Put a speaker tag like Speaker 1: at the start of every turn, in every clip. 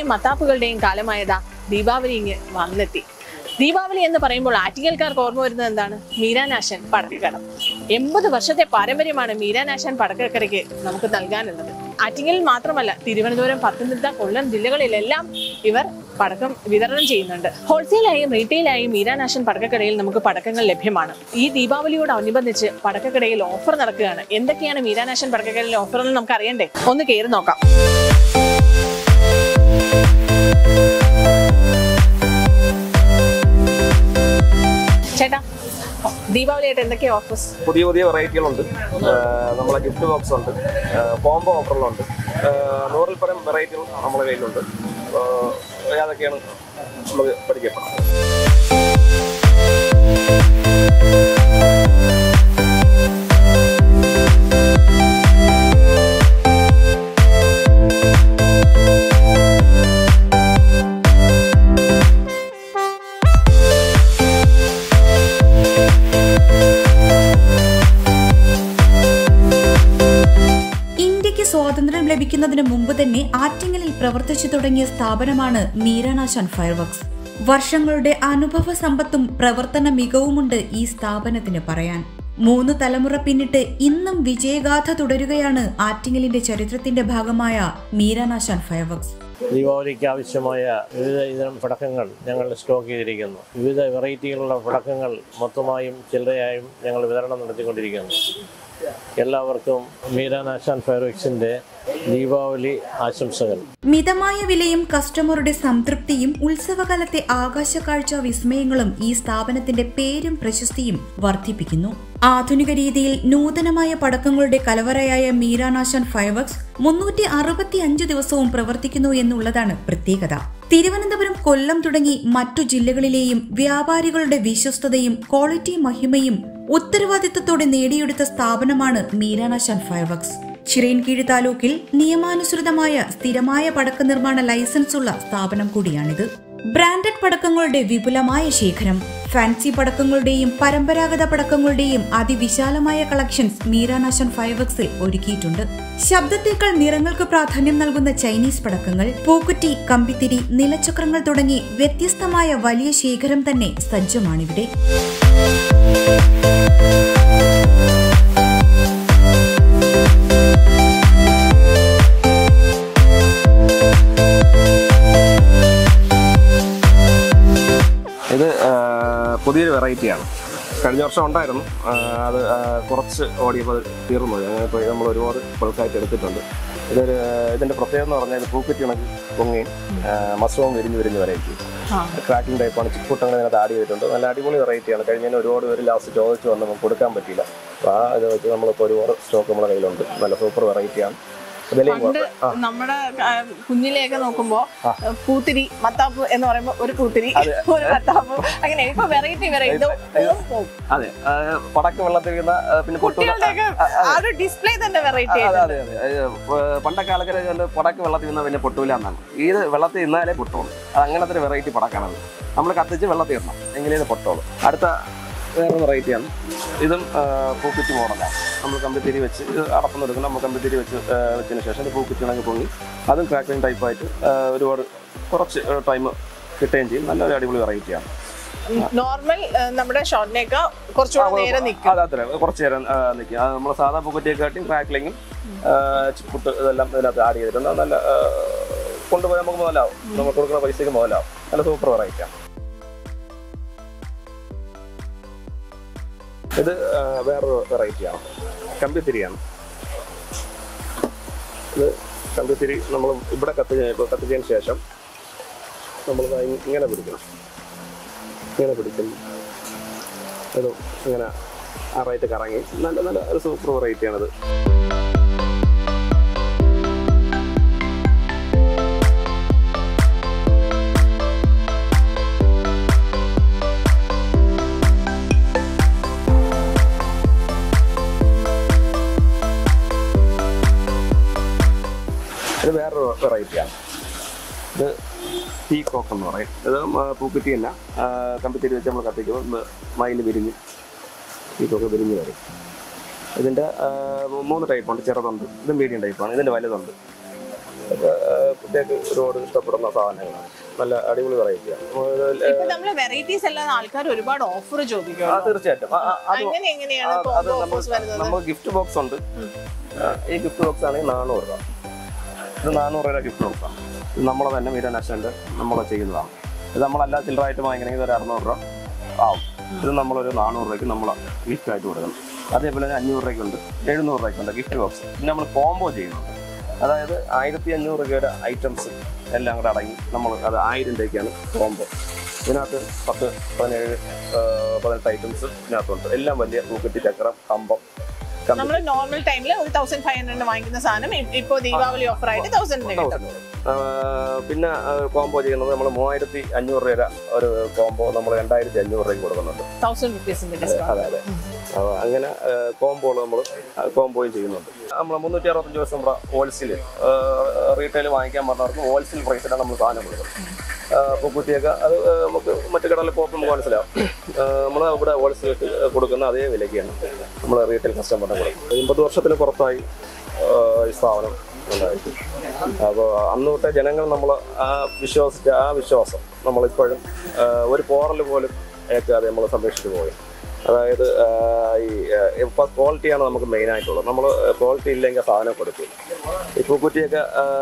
Speaker 1: പടക്കങ്ങളുടെയും മത്താപ്പുകളുടെയും കാലമായതാ ദീപാവലി ഇങ്ങ് വന്നെത്തി. ദീപാവലി എന്ന് പറയുമ്പോൾ ആറ്റിങ്ങൽക്കാർക്ക് ഓർമ്മ വരുന്നത് എന്താണ്? മീരാനാശൻ പടക്കക്കട. 80 വർഷത്തെ പാരമ്പര്യമാണ് മീരാനാശൻ പടക്കക്കടയ്ക്ക് നമുക്ക് നൽകാനുള്ളത്. ആറ്റിങ്ങലിൽ മാത്രമല്ല, തിരുവനന്തപുരം, പത്തനംതിട്ട, കൊല്ലം ജില്ലകളിലെല്ലാം ഇവർ പടക്കം വിതരണം ചെയ്യുന്നുണ്ട്. ഹോൾസെയിലായും റീറ്റെയിലായും മീരാനാശൻ പടക്കക്കടയിൽ നമുക്ക് പടക്കങ്ങൾ ലഭ്യമാണ്. ഈ ദീപാവലിയോടനുബന്ധിച്ച് പടക്കക്കടയിൽ ഓഫർ നടക്കുകയാണ്. എന്തൊക്കെയാണ് മീരാനാശൻ പടക്കക്കടയിലെ ഓഫർ എന്ന് നമുക്ക് അറിയണ്ടേ? ഒന്ന് കയറി നോക്കാം. ചേട്ടാ, ദീപാവലിയായിട്ട് എന്തൊക്കെയാ ഓഫേഴ്സ്?
Speaker 2: പുതിയ വെറൈറ്റികളുണ്ട്. നമ്മളെ ഗിഫ്റ്റ് ബോക്സ് ഉണ്ട്, കോംബോ ഓഫറുകളുണ്ട്, 100-ൽ പരം വെറൈറ്റികൾ നമ്മുടെ കയ്യിലുണ്ട്. അതൊക്കെയാണ് നമുക്ക് പരിചയപ്പെടുന്നത്.
Speaker 3: സ്വാതന്ത്ര്യം ലഭിക്കുന്നതിന് മുമ്പ് തന്നെ ആറ്റിങ്ങലിൽ പ്രവർത്തിച്ചു തുടങ്ങിയ സ്ഥാപനമാണ് മീരാനാശൻ ഫയർവർക്സ്. വർഷങ്ങളുടെ അനുഭവ സമ്പത്തും പ്രവർത്തന മികവുമുണ്ട് ഈ സ്ഥാപനത്തിന് പറയാൻ. 3 തലമുറ പിന്നിട്ട് ഇന്നും വിജയഗാഥ തുടരുകയാണ് ആറ്റിങ്ങലിന്റെ ചരിത്രത്തിന്റെ ഭാഗമായ മീരാനാശൻ ഫയർവർക്സ്.
Speaker 4: ദീപാവലിക്ക് ആവശ്യമായ വിവിധ ഇനം പടക്കങ്ങൾ ഞങ്ങൾ സ്റ്റോക്ക് ചെയ്തിരിക്കുന്നു. വിവിധ വെറൈറ്റികളുള്ള പടക്കങ്ങൾ മൊത്തമായും ചില്ലറയായും ഞങ്ങൾ വിതരണം നടത്തിക്കൊണ്ടിരിക്കുന്നു. എല്ലാവർക്കും മീരാനാശാൻ ഫയർവർക്സിന്റെ ദീപാവലി ആശംസകൾ.
Speaker 3: മിതമായ വിലയും കസ്റ്റമറുടെ സംതൃപ്തിയും ഉത്സവകാലത്തെ ആകാശക്കാഴ്ച വിസ്മയങ്ങളും ഈ സ്ഥാപനത്തിന്റെ പേരും പ്രശസ്തിയും വർദ്ധിപ്പിക്കുന്നു. ആധുനിക രീതിയിൽ നൂതനമായ പടക്കങ്ങളുടെ കലവറയായ മീരാനാശാൻ ഫയർവർക്സ് 365 ദിവസവും പ്രവർത്തിക്കുന്നു എന്നുള്ളതാണ് പ്രത്യേകത. തിരുവനന്തപുരം, കൊല്ലം തുടങ്ങി മറ്റു ജില്ലകളിലെയും വ്യാപാരികളുടെ വിശ്വസ്തതയും ക്വാളിറ്റി മഹിമയും ഉത്തരവാദിത്തത്തോടെ നേടിയെടുത്ത സ്ഥാപനമാണ് മീരാനാശാൻ ഫയർവർക്സ്. ചിറയൻകീഴ് താലൂക്കിൽ നിയമാനുസൃതമായ സ്ഥിരമായ പടക്ക നിർമ്മാണ ലൈസൻസ് ഉള്ള സ്ഥാപനം കൂടിയാണിത്. ബ്രാൻഡഡ് പടക്കങ്ങളുടെ വിപുലമായ ശേഖരം, ഫാൻസി പടക്കങ്ങളുടെയും പരമ്പരാഗത പടക്കങ്ങളുടെയും അതിവിശാലമായ കളക്ഷൻസ് മീരാനാശാൻ ഫയർവർക്സിൽ ഒരുക്കിയിട്ടുണ്ട്. ശബ്ദത്തേക്കാൾ നിറങ്ങൾക്ക് പ്രാധാന്യം നൽകുന്ന ചൈനീസ് പടക്കങ്ങൾ, പൂക്കുറ്റി, കമ്പിത്തിരി, നിലച്ചക്രങ്ങൾ തുടങ്ങി വ്യത്യസ്തമായ വലിയ ശേഖരം തന്നെ സജ്ജമാണിവിടെ.
Speaker 2: ഇത് പുതിയൊരു വെറൈറ്റിയാണ്. കഴിഞ്ഞ വർഷം ഉണ്ടായിരുന്നു, അത് കുറച്ച് ഓടിയപ്പോൾ തീർന്നു. ഇപ്പോൾ നമ്മൾ ഒരുപാട് ബൾക്കായിട്ട് എടുത്തിട്ടുണ്ട്. ഇതിൻ്റെ പ്രത്യേകത എന്ന് പറഞ്ഞാൽ പൂക്കുറ്റി കണക്ക് പൊങ്ങയും മസവും വിരിഞ്ഞ് വെറൈറ്റി. ക്രാക്കിംഗ് ടൈപ്പാണ്. ചിക്കുട്ടങ്ങൾ ഇതിനകത്ത് ആഡ് ചെയ്തിട്ടുണ്ട്. നല്ല അടിപൊളി വെറൈറ്റിയാണ്. കഴിഞ്ഞതിന് ഒരുപാട് പേര് ലാസ്റ്റ് ചോദിച്ച് വന്ന് നമുക്ക് കൊടുക്കാൻ പറ്റിയില്ല. അപ്പോൾ ഇത് വെച്ച് നമ്മളിപ്പോൾ ഒരുപാട് സ്റ്റോക്ക് നമ്മുടെ കയ്യിലുണ്ട്. നല്ല സൂപ്പർ വെറൈറ്റിയാണ്.
Speaker 1: പണ്ട് നമ്മുടെ കുഞ്ഞിലെയൊക്കെ നോക്കുമ്പോ പൂത്തിരി, മത്താപ്പ് എന്ന് പറയുമ്പോ ഒരു പൂത്തിരി, ഒരു മത്താപ്പ്, അങ്ങനെ ഇപ്പൊ വെറൈറ്റി
Speaker 2: അതെ, പടക്കം വെള്ളത്തിൽ വീഴുന്ന, പിന്നെ
Speaker 1: ഡിസ്പ്ലേ തന്നെ വെറൈറ്റി.
Speaker 2: അതെ, പണ്ടൊക്കെ ആൾക്കാർ പടക്കം വെള്ളത്തിൽ വീണാൽ പിന്നെ പൊട്ടൂല എന്നാണ്. ഇത് വെള്ളത്തിൽ നിന്നാലേ പൊട്ടുള്ളൂ. അത് അങ്ങനത്തെ ഒരു വെറൈറ്റി പടക്കാണത്. നമ്മൾ കത്തിച്ച് വെള്ളത്തിൽ ഇടണം, എങ്കിലേ ഇത് പൊട്ടുള്ളൂ. അടുത്ത വേറെ വെറൈറ്റിയാണ്. ഇതും പൂക്കുറ്റി മോഡലാണ്. നമ്മൾ കമ്പിത്തിരി വെച്ച് അടപ്പം എടുക്കണം. നമ്മൾ കമ്പിത്തിരി വെച്ചതിന് ശേഷം പൂക്കുറ്റി ഉണങ്ങി പൊങ്ങി അതും ക്രാക്കിംഗ് ടൈപ്പായിട്ട് ഒരുപാട് കുറച്ച് ടൈം കിട്ടുകയും ചെയ്യും. നല്ലൊരു അടിപൊളി വെറൈറ്റിയാണ്.
Speaker 1: നോർമൽ നമ്മുടെ ഷോട്ടിനേക്കാൾ കുറച്ചുകൂടെ നേരം നിൽക്കും.
Speaker 2: അതെ, കുറച്ച് നേരം നിൽക്കും. നമ്മൾ സാധാ പൂക്കുറ്റിയെക്കാട്ടിയും ക്രാക്ലിങ്ങും ചിപ്പുട്ട് ഇതെല്ലാം ഇതിനകത്ത് ആഡ് ചെയ്തിട്ടുണ്ട്. നല്ല കൊണ്ടുപോയി നമുക്ക് മുതലാവും. നമ്മൾ കൊടുക്കുന്ന പൈസയ്ക്ക് മുതലാവും. നല്ല സൂപ്പർ വെറൈറ്റിയാണ്. ഇത് വേറൊരു വെറൈറ്റിയാണ്. കമ്പിത്തിരിയാണ്. ഇത് കമ്പിത്തിരി നമ്മൾ ഇവിടെ കത്തിച്ചതിന് ശേഷം നമ്മൾ ഇങ്ങനെ പിടിക്കും. ഇത് ഇങ്ങനെ ആറായിട്ട് കറങ്ങി നല്ല ഒരു സൂപ്പർ വെറൈറ്റിയാണിത്. ഇത് വേറൊരു വെറൈറ്റിയാണ്. ഇത് പീകോക്ക് എന്ന് പറയും. ഇത് പൂക്കുറ്റി തന്നെ കമ്പിത്തിരി വെച്ച് നമ്മൾ കത്തിക്കുമ്പോൾ മയിൽ വിരിഞ്ഞ് പീകോക്ക് വിരിഞ്ഞ് വരും. ഇതിൻ്റെ 3 ടൈപ്പുണ്ട്. ചെറുതുണ്ട്, ഇത് മീഡിയം ടൈപ്പാണ്, ഇതിൻ്റെ വലുതുണ്ട്. കുട്ടികൾക്ക് ഒരുപാട് ഇഷ്ടപ്പെടുന്ന സാധനങ്ങളാണ്. നല്ല അടിപൊളി വെറൈറ്റിയാണ്.
Speaker 1: നമ്മള് വെറൈറ്റീസ് എല്ലാം ആൾക്കാർ ഒരുപാട് ഓഫർ ചോദിക്കും.
Speaker 2: തീർച്ചയായിട്ടും
Speaker 1: അത്
Speaker 2: നമുക്ക് ഗിഫ്റ്റ് ബോക്സ് ഉണ്ട്. ഈ ഗിഫ്റ്റ് ബോക്സ് ആണെങ്കിൽ 400 രൂപ. ഇത് 400 രൂപ ഗിഫ്റ്റ് ബോക്സാണ്. ഇത് നമ്മളെ തന്നെ മീരാൻ നാഷണലിൻ്റെ നമ്മൾ ചെയ്യുന്നതാണ്. ഇത് നമ്മളെല്ലാം ചില്ലറായിട്ട് വാങ്ങിക്കണമെങ്കിൽ ഒരു 600 രൂപ ആവും. ഇത് നമ്മളൊരു 400 രൂപയ്ക്ക് നമ്മൾ ഗിഫ്റ്റ് ആയിട്ട് കൊടുക്കണം. അതേപോലെ 500 രൂപയ്ക്കുണ്ട്, 700 രൂപയ്ക്കുണ്ട് ഗിഫ്റ്റ് ബോക്സ്. പിന്നെ നമ്മൾ കോംബോ ചെയ്യുന്നുണ്ട്. അതായത് 1500 രൂപയുടെ ഐറ്റംസ് എല്ലാം കൂടെ അടങ്ങി നമ്മൾ അത് 1000 രൂപയ്ക്കാണ് കോംബോ. ഇതിനകത്ത് 10, 17, 18 ഐറ്റംസ് ഇതിനകത്തുണ്ട്. എല്ലാം വലിയ പൂക്കുറ്റി, ചക്രം, കമ്പം.
Speaker 1: നമ്മൾ നോർമൽ ടൈമിൽ 1500 വാങ്ങിക്കുന്ന സാധനം ഇപ്പോൾ ദീപാവലി ഓഫർ ആയിട്ട് 1000
Speaker 2: പിന്നെ കോംബോ ചെയ്യുന്നത് നമ്മൾ 3500 രൂപ ഒരു കോംബോ നമ്മൾ 2500 രൂപയ്ക്ക് കൊടുക്കുന്നുണ്ട്.
Speaker 1: 1000 രൂപീസിന്റെ.
Speaker 2: അതെ. അങ്ങനെ കോംബോകൾ നമ്മൾ കോംബോയും ചെയ്യുന്നുണ്ട്. നമ്മൾ 365 ദിവസം നമ്മുടെ ഹോൾസെയിൽ റീറ്റെയിൽ വാങ്ങിക്കാൻ പറഞ്ഞവർക്ക് ഹോൾസെയിൽ പ്രൈസിലാണ് നമ്മൾ സാധനം കൊടുക്കുന്നത്. പൂക്കുറ്റിയൊക്കെ അത് നമുക്ക് മറ്റു കടകളിൽ പോകുമ്പോൾ നമുക്ക് മനസ്സിലാവും. നമ്മൾ ഇവിടെ ഹോൾസെയിൽ കൊടുക്കുന്ന അതേ വിലയ്ക്കാണ് നമ്മൾ റീറ്റെയിൽ കസ്റ്റമറിനെ കൊടുക്കുന്നത്. 80 വർഷത്തിന് പുറത്തായി ഈ സ്ഥാപനം ഉണ്ടായിട്ട്. അപ്പോൾ അന്ന് തൊട്ടേ ജനങ്ങൾ നമ്മൾ വിശ്വസിച്ച ആ വിശ്വാസം നമ്മളിപ്പോഴും ഒരു പോറൽ പോലും ഏക്കാതെ നമ്മൾ സംരക്ഷിച്ചു പോയി. അതായത് ഈ ക്വാളിറ്റിയാണ് നമുക്ക് മെയിനായിട്ടുള്ളത്. നമ്മൾ ക്വാളിറ്റി ഇല്ലെങ്കിൽ സാധനം കൊടുക്കില്ല. ഈ പൂക്കുറ്റിയൊക്കെ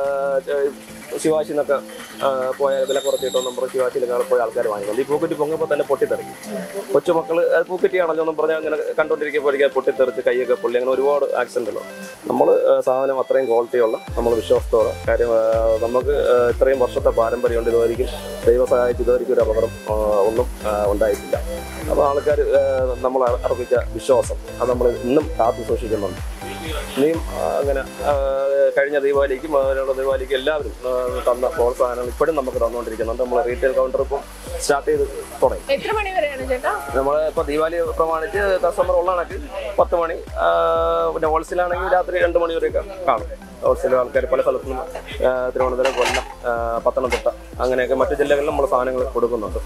Speaker 2: ശിവാശി എന്നൊക്കെ പോയാൽ വില കുറച്ചിട്ടോ നമ്മൾ ശിവാശിയിലൊക്കെ പോയ ആൾക്കാർ വാങ്ങിക്കുന്നുണ്ട്. ഈ പൂക്കുറ്റി പൊങ്ങുമ്പോൾ തന്നെ പൊട്ടിത്തെറിക്കും. കൊച്ചുമക്കൾ അത് പൂക്കുറ്റിയാണല്ലോ എന്നും പറഞ്ഞാൽ അങ്ങനെ കണ്ടുകൊണ്ടിരിക്കുമ്പോഴേക്കും പൊട്ടിത്തെറിച്ച് കൈയൊക്കെ പൊള്ളി, അങ്ങനെ ഒരുപാട് ആക്സിഡൻറ്റുകളോ. നമ്മൾ സാധനം അത്രയും ക്വാളിറ്റിയുള്ള നമ്മൾ വിശ്വാസത്തോടെ കാര്യം നമുക്ക് ഇത്രയും വർഷത്തെ പാരമ്പര്യമുണ്ട്. ഇതുവരെയും ദൈവ സഹായിച്ച് ഇതുവരെയും ഒരു അപകടം ഒന്നും ഉണ്ടായിട്ടില്ല. അപ്പോൾ ആൾക്കാർ നമ്മൾ അർപ്പിച്ച വിശ്വാസം അത് നമ്മൾ ഇന്നും കാത്തു സൂക്ഷിക്കുന്നുണ്ട്. ഇനിയും അങ്ങനെ കഴിഞ്ഞ ദീപാവലിക്കും അതിനുള്ള ദീപാവലിക്കും എല്ലാവരും തന്ന പ്രോത്സാഹനം ഇപ്പോഴും നമുക്ക് തന്നുകൊണ്ടിരിക്കുന്നുണ്ട്. നമ്മൾ റീറ്റെയിൽ കൗണ്ടർ ഇപ്പം സ്റ്റാർട്ട് ചെയ്ത് തുടങ്ങി.
Speaker 1: എത്ര മണി വരെയാണ് ചേട്ടാ?
Speaker 2: നമ്മൾ ഇപ്പോൾ ദീപാവലി പ്രമാണിച്ച് കസ്റ്റമർ ഉള്ള കണക്ക് 10 മണി, പിന്നെ ഹോൾസെയിലാണെങ്കിൽ രാത്രി 2 മണി വരെയൊക്കെ കാണും. ഹോൾസെയിൽ ആൾക്കാർ പല സ്ഥലത്തും തിരുവനന്തപുരം, കൊല്ലം, പത്തനംതിട്ട അങ്ങനെയൊക്കെ മറ്റു ജില്ലകളിലും നമ്മൾ സാധനങ്ങൾ കൊടുക്കുന്നുണ്ട്.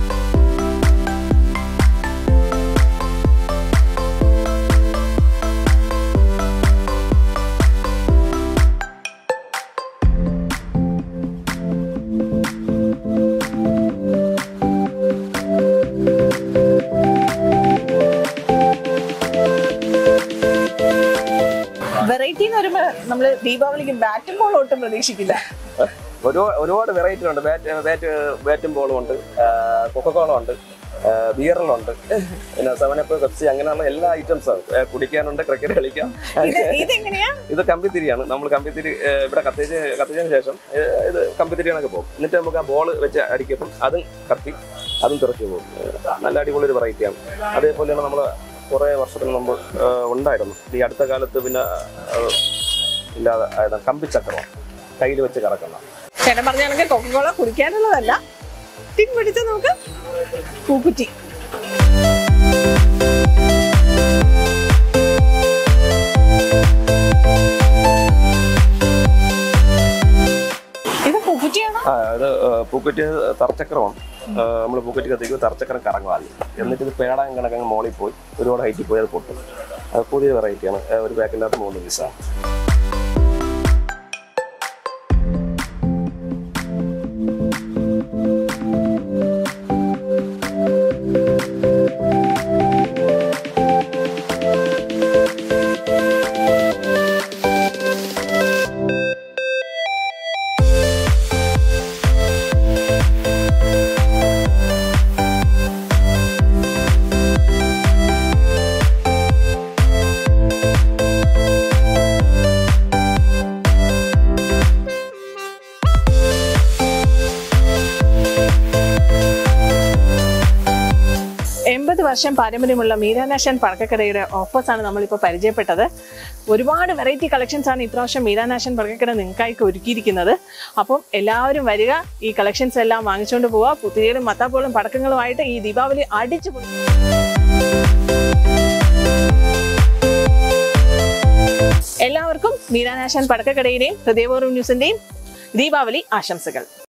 Speaker 1: വെറൈറ്റി എന്ന് പറയുമ്പോൾ നമ്മള് ദീപാവലിക്ക് ബാറ്റും ബോളും ഒട്ടും പ്രതീക്ഷിക്കില്ല.
Speaker 2: ഒരുപാട് വെറൈറ്റി ഉണ്ട്. ബാറ്റും ബോളും ഉണ്ട്, കൊക്കക്കോള ഉണ്ട്, ബിയറിലുണ്ട്, പിന്നെ 7up, പെപ്സി അങ്ങനെയുള്ള എല്ലാ ഐറ്റംസും കുടിക്കാനുണ്ട്. ക്രിക്കറ്റ് കളിക്കാം. ഇത് കമ്പിത്തിരിയാണ്. നമ്മൾ കമ്പിത്തിരി ഇവിടെ കത്തിച്ചതിന് ശേഷം ഇത് കമ്പിത്തിരിയാണൊക്കെ പോകും. എന്നിട്ട് നമുക്ക് ആ ബോൾ വെച്ച് അടിക്കുമ്പോൾ അതും കത്തി അതും തെറിച്ച് പോകും. നല്ല അടിപൊളി ഒരു വെറൈറ്റിയാണ്. അതേപോലെയാണ് നമ്മൾ കുറേ വർഷത്തിന് മുമ്പ് ഉണ്ടായിരുന്നു. ഈ അടുത്ത കാലത്ത് പിന്നെ ഇല്ലാതെ കമ്പിച്ചക്രം കയ്യിൽ വെച്ച് കറക്കുന്ന.
Speaker 1: ചേട്ടൻ പറഞ്ഞ കണക്ക് കൊക്കക്കോള കുടിക്കാനുള്ളതല്ല, ടിൻ പിടിച്ച നമുക്ക് പൂക്കുറ്റി. ഇത് പൂക്കുറ്റിയാണോ?
Speaker 2: ഇത് പൂക്കുറ്റി തറച്ചക്രമാണ്. നമ്മൾ പൂക്കുറ്റി കത്തിക്കുമ്പോൾ തറച്ചക്രം കറങ്ങാതെ എന്നിട്ട് ഇത് പേടാൻ കണക്കങ്ങ് മോളിൽ പോയി ഒരുപാട് ഹൈറ്റിൽ പോയി അത് പൊട്ടും. അത് പുതിയ വെറൈറ്റിയാണ്. ഒരു പാക്കിൻ്റെ അകത്ത് 3 പീസാണ്.
Speaker 1: വർഷം പാരമ്പര്യമുള്ള മീരാൻ നാഷൻ പടക്കക്കടയുടെ ഓഫേഴ്സാണ് നമ്മളിപ്പോൾ പരിചയപ്പെട്ടത്. ഒരുപാട് വെറൈറ്റി കളക്ഷൻസ് ആണ് ഇപ്രാവശ്യം മീരാൻ നാഷൻ പടക്കക്കട നിങ്ങൾക്കായി ഒരുക്കിയിരിക്കുന്നത്. അപ്പം എല്ലാവരും വരിക, ഈ കളക്ഷൻസ് എല്ലാം വാങ്ങിച്ചുകൊണ്ട് പോവുക. പുത്തിരിയിലും മത്താപ്പോളും പടക്കങ്ങളുമായിട്ട് ഈ ദീപാവലി അടിച്ചു. എല്ലാവർക്കും മീരാൻ നാഷൻ പടക്കക്കടയുടെയും ഹൃദയപൂർവ്വം ന്യൂസിന്റെയും ദീപാവലി ആശംസകൾ.